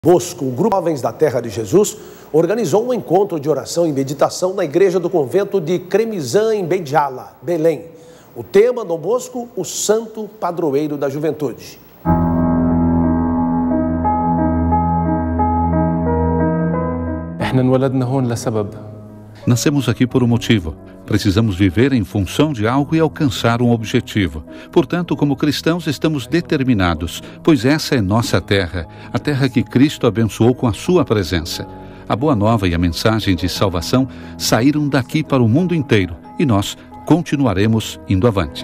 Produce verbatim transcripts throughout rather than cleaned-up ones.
Bosco, o Grupo Jovens da Terra de Jesus, organizou um encontro de oração e meditação na igreja do convento de Cremizã, em Beidjala, Belém. O tema, Dom Bosco, o santo padroeiro da juventude. Nascemos aqui por um motivo. Precisamos viver em função de algo e alcançar um objetivo. Portanto, como cristãos, estamos determinados, pois essa é nossa terra, a terra que Cristo abençoou com a sua presença. A boa nova e a mensagem de salvação saíram daqui para o mundo inteiro e nós continuaremos indo avante.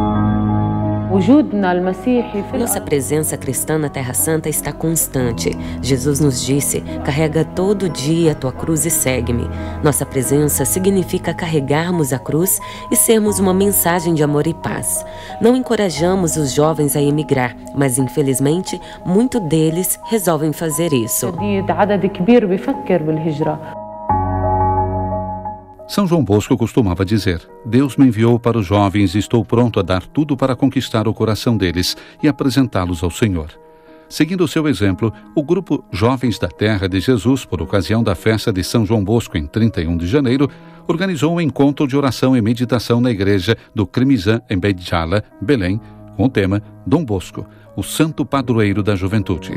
Nossa presença cristã na Terra Santa está constante. Jesus nos disse: carrega todo dia a tua cruz e segue-me. Nossa presença significa carregarmos a cruz e sermos uma mensagem de amor e paz. Não encorajamos os jovens a emigrar, mas infelizmente, muitos deles resolvem fazer isso. São João Bosco costumava dizer: Deus me enviou para os jovens e estou pronto a dar tudo para conquistar o coração deles e apresentá-los ao Senhor. Seguindo o seu exemplo, o grupo Jovens da Terra de Jesus, por ocasião da festa de São João Bosco em trinta e um de janeiro, organizou um encontro de oração e meditação na igreja do Cremizã, em Beidjala, Belém, com o tema Dom Bosco, o santo padroeiro da juventude.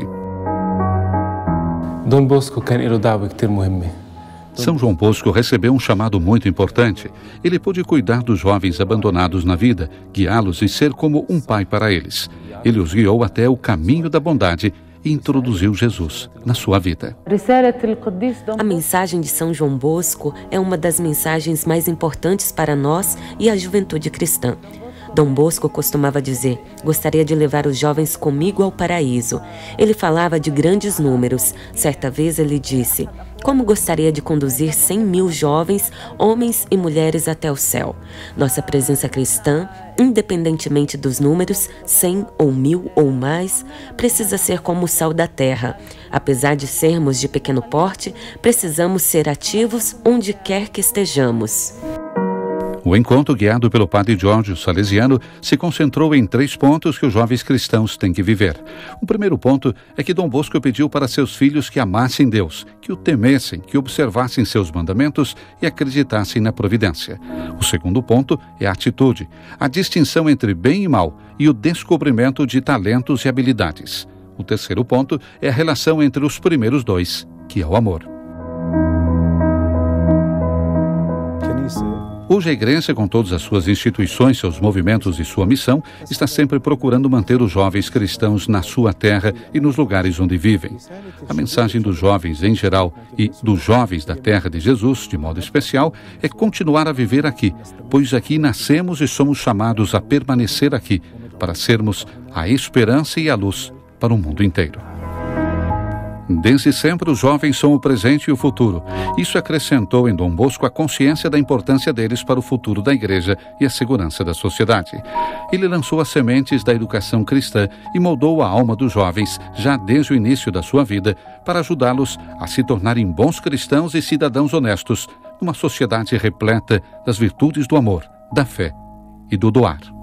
Dom Bosco كان له دعوة كتير مهمة. São João Bosco recebeu um chamado muito importante. Ele pôde cuidar dos jovens abandonados na vida, guiá-los e ser como um pai para eles. Ele os guiou até o caminho da bondade e introduziu Jesus na sua vida. A mensagem de São João Bosco é uma das mensagens mais importantes para nós e a juventude cristã. Dom Bosco costumava dizer: gostaria de levar os jovens comigo ao paraíso. Ele falava de grandes números. Certa vez ele disse: como gostaria de conduzir cem mil jovens, homens e mulheres até o céu. Nossa presença cristã, independentemente dos números, cem ou mil ou mais, precisa ser como o sal da terra. Apesar de sermos de pequeno porte, precisamos ser ativos onde quer que estejamos. O encontro, guiado pelo padre Jorge Salesiano, se concentrou em três pontos que os jovens cristãos têm que viver. O primeiro ponto é que Dom Bosco pediu para seus filhos que amassem Deus, que o temessem, que observassem seus mandamentos e acreditassem na providência. O segundo ponto é a atitude, a distinção entre bem e mal e o descobrimento de talentos e habilidades. O terceiro ponto é a relação entre os primeiros dois, que é o amor. Hoje a igreja, com todas as suas instituições, seus movimentos e sua missão, está sempre procurando manter os jovens cristãos na sua terra e nos lugares onde vivem. A mensagem dos jovens em geral e dos jovens da Terra de Jesus, de modo especial, é continuar a viver aqui, pois aqui nascemos e somos chamados a permanecer aqui, para sermos a esperança e a luz para o mundo inteiro. Desde sempre, os jovens são o presente e o futuro. Isso acrescentou em Dom Bosco a consciência da importância deles para o futuro da igreja e a segurança da sociedade. Ele lançou as sementes da educação cristã e moldou a alma dos jovens, já desde o início da sua vida, para ajudá-los a se tornarem bons cristãos e cidadãos honestos, numa sociedade repleta das virtudes do amor, da fé e do doar.